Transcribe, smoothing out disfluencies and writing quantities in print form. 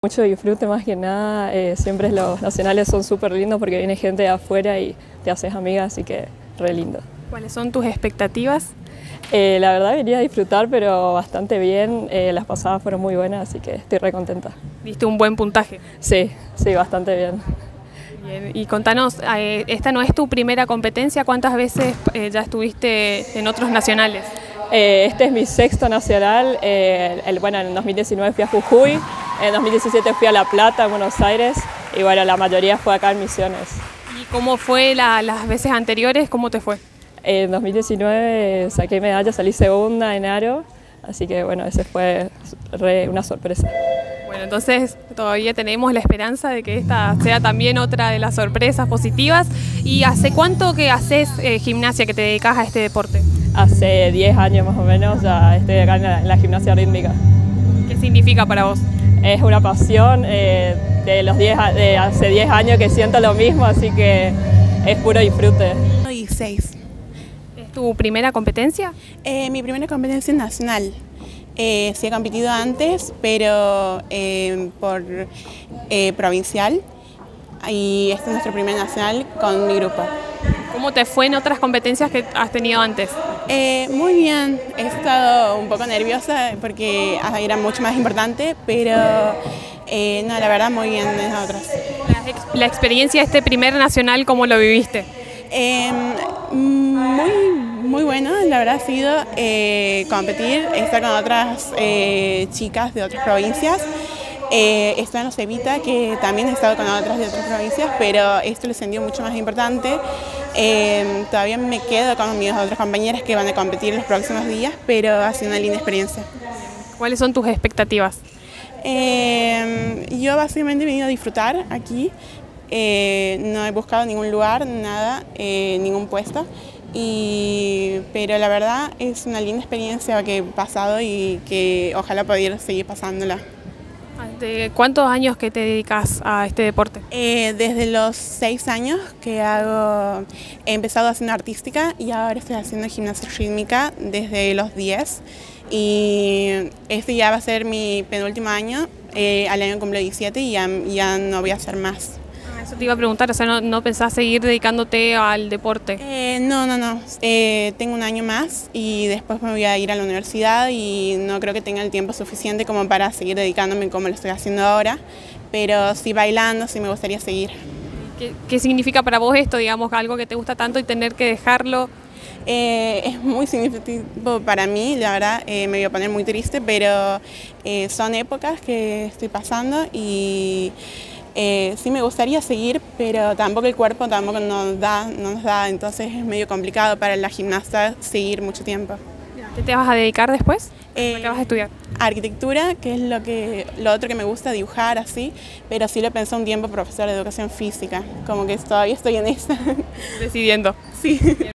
Mucho disfrute más que nada, siempre los nacionales son súper lindos porque viene gente de afuera y te haces amiga, así que re lindo. ¿Cuáles son tus expectativas? La verdad venía a disfrutar, pero bastante bien, las pasadas fueron muy buenas, así que estoy re contenta. ¿Diste un buen puntaje? Sí, bastante bien. Bien. Y contanos, esta no es tu primera competencia, ¿cuántas veces ya estuviste en otros nacionales? Este es mi sexto nacional, bueno, en 2019 fui a Jujuy, en 2017 fui a La Plata, en Buenos Aires, y bueno, la mayoría fue acá en Misiones. ¿Y cómo fue las veces anteriores? ¿Cómo te fue? En 2019 saqué medalla, salí segunda en aro, así que bueno, ese fue una sorpresa. Bueno, entonces todavía tenemos la esperanza de que esta sea también otra de las sorpresas positivas. ¿Y hace cuánto que haces gimnasia, que te dedicas a este deporte? Hace 10 años más o menos ya estoy acá en la gimnasia rítmica. ¿Qué significa para vos? Es una pasión, de hace 10 años que siento lo mismo, así que es puro disfrute. 16. ¿Es tu primera competencia? Mi primera competencia nacional. Sí he competido antes, pero por provincial, y esta es nuestra primera nacional con mi grupo. ¿Cómo te fue en otras competencias que has tenido antes? Muy bien, he estado un poco nerviosa porque era mucho más importante, pero no, la verdad muy bien en las otras. La experiencia de este primer nacional, ¿cómo lo viviste? Muy bueno, la verdad ha sido competir, estar con otras chicas de otras provincias. Estoy en Evita, que también he estado con otras de otras provincias, pero esto lo sentí mucho más importante. Todavía me quedo con mis otras compañeras que van a competir en los próximos días, pero ha sido una linda experiencia. ¿Cuáles son tus expectativas? Yo básicamente he venido a disfrutar aquí. No he buscado ningún lugar, nada, ningún puesto, pero la verdad es una linda experiencia que he pasado y que ojalá pudiera seguir pasándola. ¿De cuántos años que te dedicas a este deporte? Desde los 6 años que he empezado haciendo artística y ahora estoy haciendo gimnasia rítmica desde los 10, y este ya va a ser mi penúltimo año, al año cumplo 17 y ya no voy a hacer más. Eso te iba a preguntar, o sea, ¿no pensás seguir dedicándote al deporte? No. Tengo un año más y después me voy a ir a la universidad y no creo que tenga el tiempo suficiente como para seguir dedicándome como lo estoy haciendo ahora, pero sí bailando, sí me gustaría seguir. ¿Qué significa para vos esto, digamos, algo que te gusta tanto y tener que dejarlo? Es muy significativo para mí, la verdad, me voy a poner muy triste, pero son épocas que estoy pasando y sí me gustaría seguir, pero tampoco el cuerpo tampoco nos da, entonces es medio complicado para la gimnasta seguir mucho tiempo. ¿Qué te vas a dedicar después? ¿Qué vas a estudiar? Arquitectura, que es lo otro que me gusta, dibujar así, pero sí lo pensé un tiempo profesor de educación física, como que todavía estoy en esta. Decidiendo. Sí.